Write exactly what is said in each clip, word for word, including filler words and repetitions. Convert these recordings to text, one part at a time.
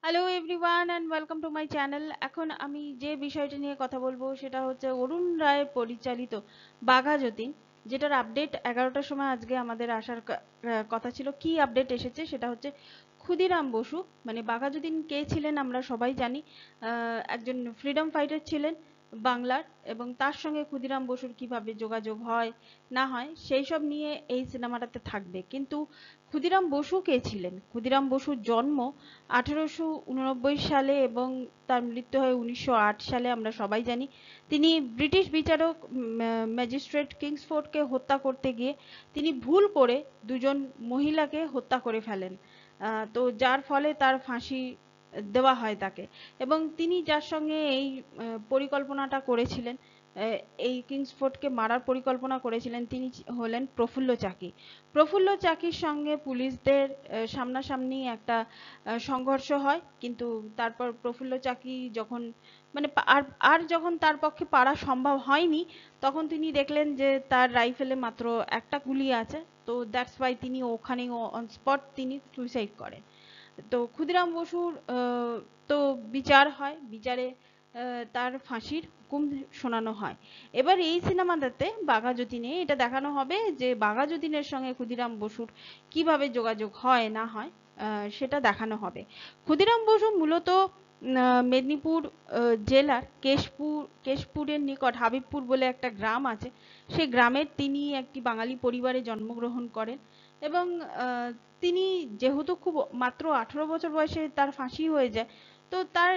Hello everyone and welcome to my channel. এখন আমি যে বিষয়টা নিয়ে কথা বলবো সেটা হচ্ছে অরুণ রায় পরিচালিত বাঘা যতীন, যেটার আপডেট এগারোটার সময় আজকে আমাদের আসার ক- আহ, কথা ছিল। কি আপডেট এসেছে সেটা হচ্ছে ক্ষুদিরাম বসু, মানে বাঘা যতীন কে ছিলেন আমরা সবাই জানি। আহ, একজন ফ্রিডম ফাইটার ছিলেন বাংলার, এবং তার সঙ্গে ক্ষুদিরাম বসুর কিভাবে যোগাযোগ হয় না হয় সেই সব নিয়ে এই সিনেমাটাতে থাকবে। কিন্তু ক্ষুদিরাম বসু কে ছিলেন? ক্ষুদিরাম বসুর জন্ম আঠেরোশো উননব্বই সালে এবং তার মৃত্যু হয় উনিশশো আট সালে, আমরা সবাই জানি। তিনি ব্রিটিশ বিচারক ম্যাজিস্ট্রেট কিংসফোর্ডকে হত্যা করতে গিয়ে তিনি ভুল করে দুজন মহিলাকে হত্যা করে ফেলেন। আহ, তো যার ফলে তার ফাঁসি দেওয়া হয় তাকে। এবং তিনি যার সঙ্গে এই আহ, পরিকল্পনাটা করেছিলেন, আহ, এই কিংসফোর্ডকে মারার পরিকল্পনা করেছিলেন, তিনি হলেন প্রফুল্ল চাকি। প্রফুল্ল চাকির সঙ্গে পুলিশদের আহ, সামনাসামনি একটা আহ, সংঘর্ষ হয়, কিন্তু তারপর প্রফুল্ল চাকি যখন মানে পা- আর আর যখন তার পক্ষে পারা সম্ভব হয়নি, তখন তিনি দেখলেন যে তার রাইফেলে মাত্র একটা গুলি আছে। তো দ্যাটস ওয়াই তিনি ওখানে অন স্পট তিনি সুইসাইড করেন। তো ক্ষুদিরাম বসুর আহ, তো বিচার হয়, বিচারে আহ, তার ফাঁসির হুকুম শোনানো হয়। এবার এই সিনেমাটাতে বাঘা যতীনে এটা দেখানো হবে যে বাঘা যতীনের সঙ্গে ক্ষুদিরাম বসুর কিভাবে যোগাযোগ হয় না হয়, আহ, সেটা দেখানো হবে। ক্ষুদিরাম বসু মূলত আহ, মেদিনীপুর আহ, জেলার কেশপুর কেশপুরের নিকট হাবিবপুর বলে একটা গ্রাম আছে, সেই গ্রামের তিনি একটি বাঙালি পরিবারে জন্মগ্রহণ করেন। এবং আহ, তিনি যেহেতু খুব মাত্র আঠেরো বছর বয়সে তার ফাঁসি হয়ে যায়, তো তার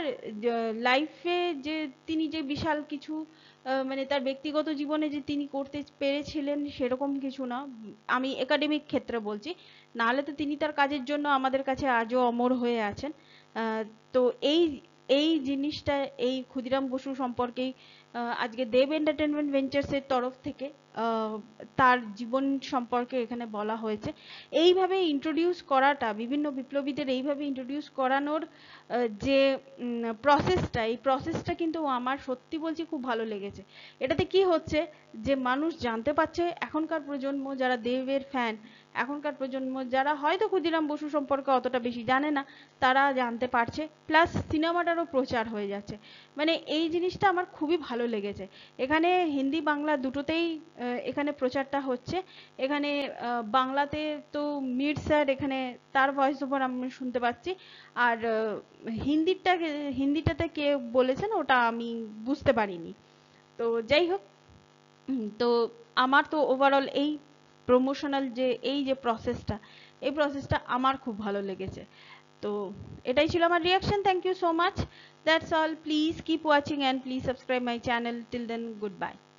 লাইফে যে তিনি যে বিশাল কিছু আহ, মানে তার ব্যক্তিগত জীবনে যে তিনি করতে পেরেছিলেন সেরকম কিছু না। আমি একাডেমিক ক্ষেত্রে বলছি, নাহলে তো তিনি তার কাজের জন্য আমাদের কাছে আজও অমর হয়ে আছেন। আহ, তো এই এই জিনিসটা এই ক্ষুদিরাম বসু সম্পর্কেই আহ, আজকে দেব এন্টারটেনমেন্ট ভেঞ্চার্সের তরফ থেকে আহ, তার জীবন সম্পর্কে এখানে বলা হয়েছে। এইভাবে ইন্ট্রোডিউস করাটা, বিভিন্ন বিপ্লবীদের এইভাবে ইন্ট্রোডিউস করানোর আহ, যে প্রসেসটা, এই প্রসেসটা কিন্তু আমার সত্যি বলছি খুব ভালো লেগেছে। এটাতে কি হচ্ছে যে মানুষ জানতে পারছে, এখনকার প্রজন্ম যারা দেবের ফ্যান, এখনকার প্রজন্ম যারা হয়তো ক্ষুদিরাম বসু সম্পর্কে অতটা বেশি জানে না, তারা জানতে পারছে, প্লাস সিনেমাটারও প্রচার হয়ে যাচ্ছে। মানে এই জিনিসটা আমার খুবই ভালো লেগেছে। এখানে হিন্দি বাংলা দুটোতেই আহ, এখানে প্রচারটা হচ্ছে। এখানে আহ, বাংলাতে তো মির স্যার এখানে তার ভয়েস ওভার আমি শুনতে পাচ্ছি। আর আহ, হিন্দিটা হিন্দিটাতে কে বলেছেন ওটা আমি বুঝতে পারিনি। তো যাই হোক, উম, তো আমার তো ওভারঅল এই প্রমোশনাল যে এই যে প্রসেসটা, এই প্রসেসটা আমার খুব ভালো লেগেছে। তো এটাই ছিল আমার reaction. Thank you so much. That's all. Please keep watching and please subscribe my channel. Till then, good by.